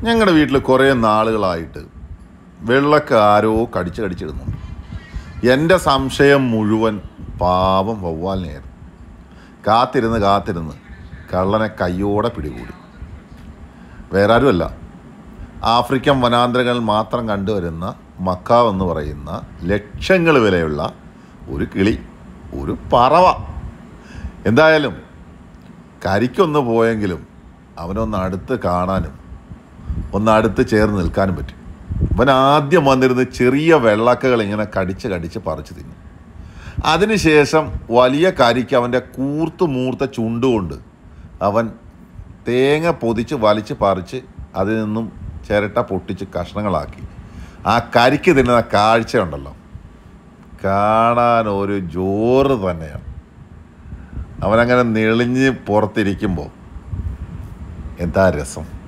ഞങ്ങളുടെ വീട്ടിൽ കുറേ നാളുകളായിട്ട് വെള്ളക്ക ആരോ കടിച്ചിടുന്നുണ്ട്. എൻ്റെ സംശയം മുഴുവൻ പാവം വവ്വാലിനെയായിരുന്നു. കാത്തിരുന്ന് കള്ളനെ കയ്യോടെ പിടികൂടി. വേറെ ആരുമല്ല, ആഫ്രിക്കൻ വനാന്തരങ്ങളിൽ മാത്രം കണ്ടുവരുന്ന മക്കാവ് എന്ന് പറയുന്ന ലക്ഷങ്ങൾ വിലയുള്ള ഒരു കിളി, ഒരു പറവ. എന്തായാലും കരിക്കൊന്ന് പോയെങ്കിലും അവനൊന്ന് അടുത്ത് കാണാനും ഒന്ന് അടുത്ത് ചേർന്ന് നിൽക്കാനും പറ്റും. അവൻ ആദ്യം വന്നിരുന്ന് ചെറിയ വെള്ളക്കകൾ ഇങ്ങനെ കടിച്ച് പറിച്ച് തിന്നു. അതിനുശേഷം വലിയ കരിക്ക് അവൻ്റെ മൂർത്ത ചുണ്ടുകൊണ്ട് അവൻ തേങ്ങ പൊതിച്ച് വലിച്ച് പറിച്ച് അതിൽ നിന്നും ചിരട്ട പൊട്ടിച്ച് കഷ്ണങ്ങളാക്കി ആ കരിക്ക് തിന്നുന്ന കാഴ്ചയുണ്ടല്ലോ, കാണാൻ ഒരു ജോറ് തന്നെയാണ്. അവനങ്ങനെ നെളിഞ്ഞ് പുറത്തിരിക്കുമ്പോൾ എന്താ രസം.